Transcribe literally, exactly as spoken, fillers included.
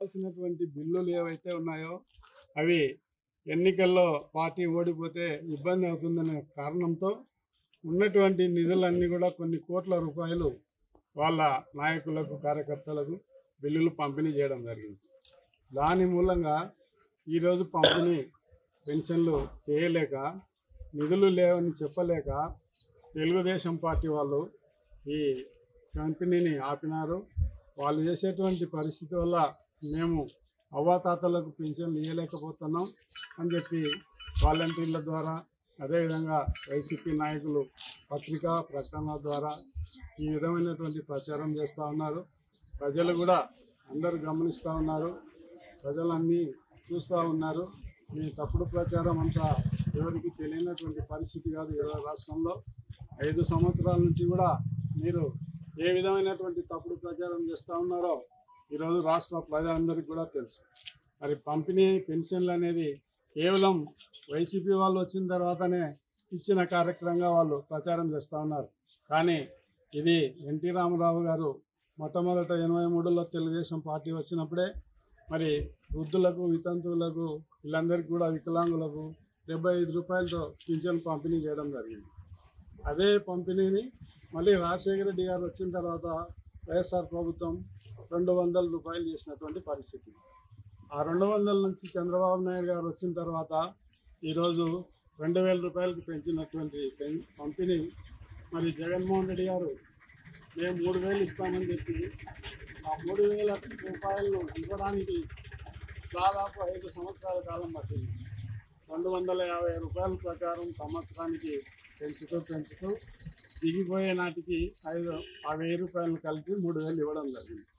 రావాల్సినటువంటి బిల్లులు ఏవైతే ఉన్నాయో అవి ఎన్నికల్లో పార్టీ ఓడిపోతే ఇబ్బంది అవుతుందనే కారణంతో ఉన్నటువంటి నిధులన్నీ కూడా కొన్ని కోట్ల రూపాయలు వాళ్ళ నాయకులకు కార్యకర్తలకు బిల్లులు పంపిణీ చేయడం జరిగింది. దాని మూలంగా ఈరోజు పంపిణీ పెన్షన్లు చేయలేక నిధులు లేవని చెప్పలేక తెలుగుదేశం పార్టీ వాళ్ళు ఈ కంపెనీని ఆపినారు. వాళ్ళు చేసేటువంటి పరిస్థితి వల్ల మేము అవ్వాతాతలకు పెన్షన్లు ఇవ్వలేకపోతున్నాం అని చెప్పి వాలంటీర్ల ద్వారా, అదేవిధంగా వైసీపీ నాయకులు పత్రికా ప్రకటనల ద్వారా ఈ విధమైనటువంటి ప్రచారం చేస్తూ ఉన్నారు. ప్రజలు కూడా అందరూ గమనిస్తూ ఉన్నారు, ప్రజలన్నీ చూస్తూ ఉన్నారు. ఈ తప్పుడు ప్రచారం అంతా ఎవరికి తెలియనటువంటి పరిస్థితి కాదు. ఈరోజు రాష్ట్రంలో ఐదు సంవత్సరాల నుంచి కూడా మీరు ఏ విధమైనటువంటి తప్పుడు ప్రచారం చేస్తూ ఉన్నారో ఈరోజు రాష్ట్ర ప్రజలందరికీ కూడా తెలుసు. మరి పంపిణీ పెన్షన్లు అనేది కేవలం వైసీపీ వాళ్ళు వచ్చిన తర్వాతనే ఇచ్చిన కార్యక్రమంగా వాళ్ళు ప్రచారం చేస్తూ ఉన్నారు. కానీ ఇది ఎన్టీ రామారావు గారు మొట్టమొదట ఎనభై మూడులో తెలుగుదేశం పార్టీ వచ్చినప్పుడే మరి వృద్ధులకు, వితంతువులకు, వీళ్ళందరికీ కూడా వికలాంగులకు డెబ్బై ఐదు రూపాయలతో పింఛన్ పంపిణీ చేయడం జరిగింది. అదే పంపిణీని మళ్ళీ రాజశేఖర రెడ్డి గారు వచ్చిన తర్వాత వైఎస్ఆర్ ప్రభుత్వం రెండు వందల రూపాయలు చేసినటువంటి పరిస్థితి. ఆ రెండు వందల నుంచి చంద్రబాబు నాయుడు గారు వచ్చిన తర్వాత ఈరోజు రెండు వేల రూపాయలకి పెంచినటువంటి పంపిణీ మరి జగన్మోహన్ రెడ్డి గారు మేము మూడు వేలు ఇస్తామని చెప్పి ఆ మూడు వేల రూపాయలను ఇవ్వడానికి దాదాపు ఐదు సంవత్సరాల కాలం పట్టింది. రెండు వందల యాభై రూపాయల ప్రకారం సంవత్సరానికి పెంచుతూ పెంచుతూ దిగిపోయే నాటికి ఐదు ఆ వెయ్యి రూపాయలను కలిపి మూడు వేలు ఇవ్వడం జరిగింది.